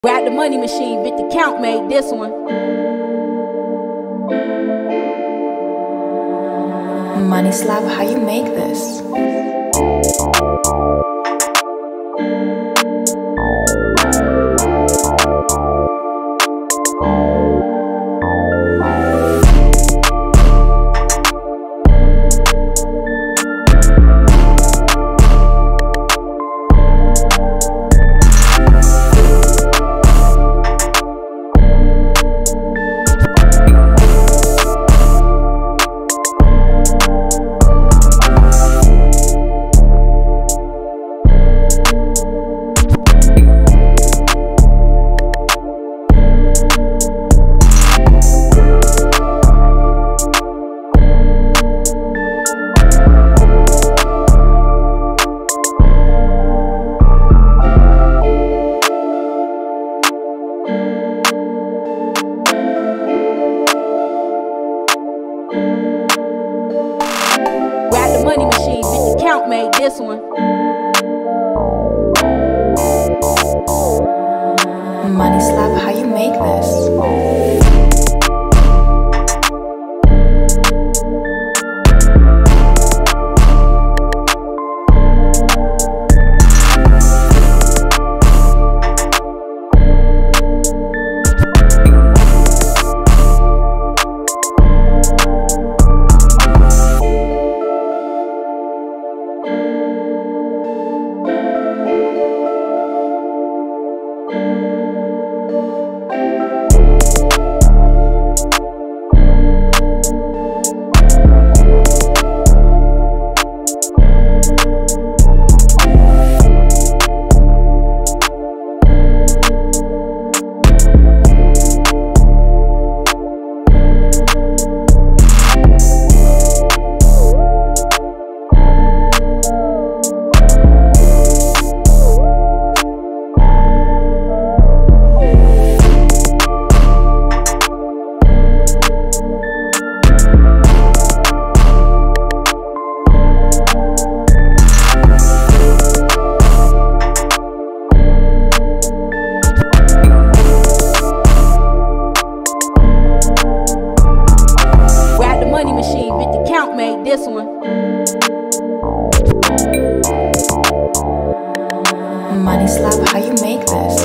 Rap the money machine, Viktor Count made this one. Moneyslap, how you make this? Rap the money machine, Viktor Count made this one. Moneyslap, how you make this? Viktor Count made this one. Moneyslap, how you make this?